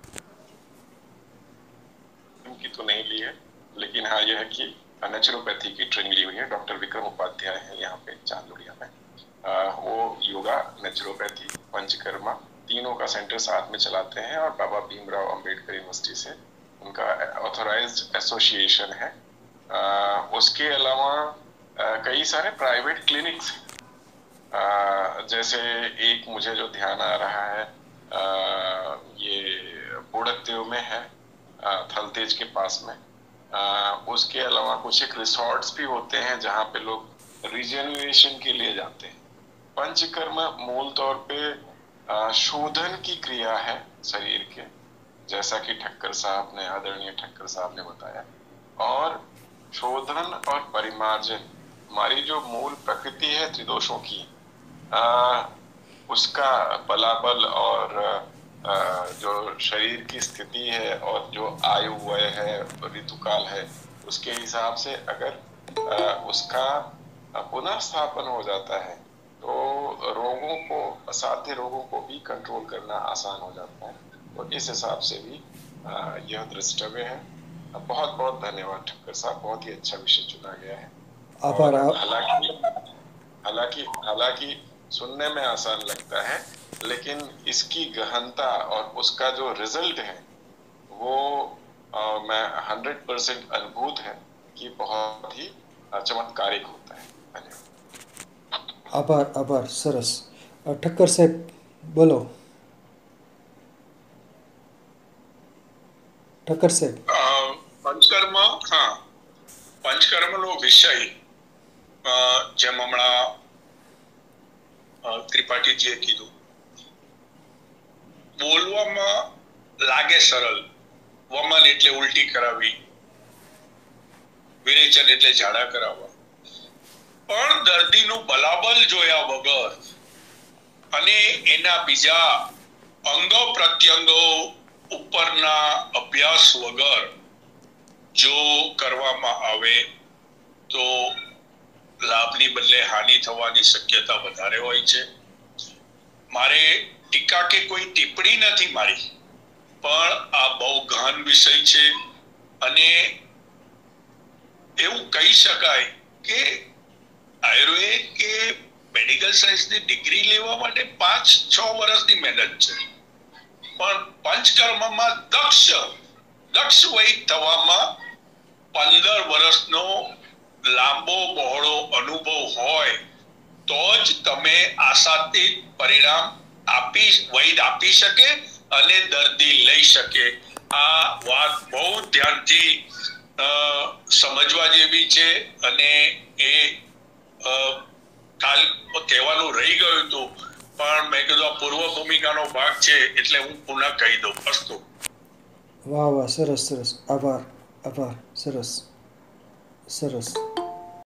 की तो नहीं ली है, लेकिन हाँ यह है कि नेचुरोपैथी की ट्रेनिंग ली हुई है। डॉक्टर विक्रम उपाध्याय है यहाँ पे चांदोड़िया में, वो योगा, नेचुरोपैथी, पंचकर्मा तीनों का सेंटर साथ में चलाते हैं, और बाबा भीमराव अंबेडकर यूनिवर्सिटी से उनका ऑथोराइज्ड एसोसिएशन है। उसके अलावा कई सारे प्राइवेट क्लिनिक्स, जैसे एक मुझे जो ध्यान आ रहा है ये बोड़कदेव में है, थलतेज के पास में। उसके अलावा कुछ एक रिसोर्ट्स भी होते हैं जहाँ पे लोग रिजेनरेशन के लिए जाते हैं। पंचकर्म मूल तौर पे शोधन की क्रिया है शरीर के, जैसा कि ठक्कर साहब ने, आदरणीय ठक्कर साहब ने बताया। और शोधन और परिमार्जन, हमारी जो मूल प्रकृति है त्रिदोषों की, उसका बलाबल और जो शरीर की स्थिति है और जो आयु वय है, ऋतुकाल है, उसके हिसाब से अगर उसका पुनः स्थापन हो जाता है तो रोगों को, असाध्य रोगों को भी कंट्रोल करना आसान हो जाता है। तो इस हिसाब से भी यह द्रष्टव्य है। बहुत बहुत धन्यवाद ठक्कर साहब, बहुत ही अच्छा विषय चुना गया है। आभार। हालांकि सुनने में आसान लगता है, लेकिन इसकी गहनता और उसका जो रिजल्ट है वो मैं 100% अनुभूत है कि बहुत ही चमत्कारिक होता है। धन्यवाद। आभार, आभार, सरस। ठक्कर साहेब बोलो। ठक्कर साहेब, पंचकर्म, હા, પંચકર્મનો વિષય જેમ હમણાં ત્રિપાઠીજીએ કીધું, બોલવામાં લાગે સરળ, વમન એટલે ઉલટી કરાવી, વિરેચન એટલે ઝાડા કરાવવા, પણ દર્દીનું બલાબલ જોયા વગર અને એના બીજા અંગો પ્રત્યંગો ઉપરના અભ્યાસ વગર જો કરવામાં આવે તો લાભની બદલે હાનિ થવાની શક્યતા વધારે હોય છે। મારે ટીકા કે કોઈ ટિપ્પણી નથી મારી, પણ આ બહુ ગહન વિષય છે અને એવું કહી શકાય કે આયુર્વેદ કે મેડિકલ સાયન્સની ડિગ્રી લેવા માટે 5-6 વર્ષની મહેનત છે, પણ પંચકર્મમાં દક્ષ વૈદ થવામાં 15 વર્ષનો લાંબો બહોળો અનુભવ હોય તો જ તમે આશાતીત પરિણામ વૈદ આપી શકે અને દર્દી લઈ શકે। આ વાત બહુ ધ્યાનથી સમજવા જેવી છે અને એ કાલ કહેવાનું રહી ગયું હતું, પણ મેં કીધું આ પૂર્વ ભૂમિકાનો ભાગ છે એટલે હું પુનઃ કહી દઉં। અસ્તુ। વાહ વાહ, સરસ સરસ, આભાર, આભાર, સરસ સરસ।